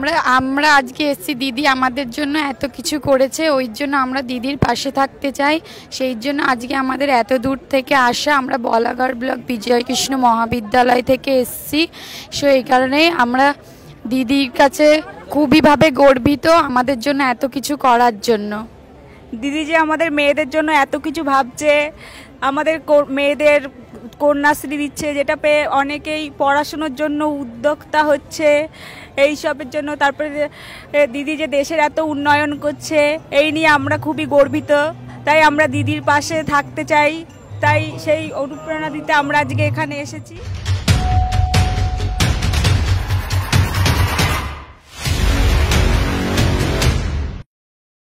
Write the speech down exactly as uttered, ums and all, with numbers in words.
আমরা আমরা আজকে এসেছি, দিদি আমাদের জন্য এত কিছু করেছে, ওই জন্য আমরা দিদির পাশে থাকতে চাই। সেই জন্য আজকে আমাদের এত দূর থেকে আসা। আমরা বলাগড় ব্লক বিজয়কৃষ্ণ মহাবিদ্যালয় থেকে এসেছি। সো এই কারণেই আমরা দিদির কাছে খুবইভাবে গর্বিত আমাদের জন্য এত কিছু করার জন্য। দিদি যে আমাদের মেয়েদের জন্য এত কিছু ভাবছে, আমাদের মেয়েদের কন্যাশ্রী দিচ্ছে, যেটা পেয়ে অনেকেই পড়াশুনোর জন্য উদ্যোক্তা হচ্ছে এই সবের জন্য। তারপরে দিদি যে দেশের এত উন্নয়ন করছে, এই নিয়ে আমরা খুবই গর্বিত। তাই আমরা দিদির পাশে থাকতে চাই, তাই সেই অনুপ্রেরণা দিতে আমরা আজকে এখানে এসেছি।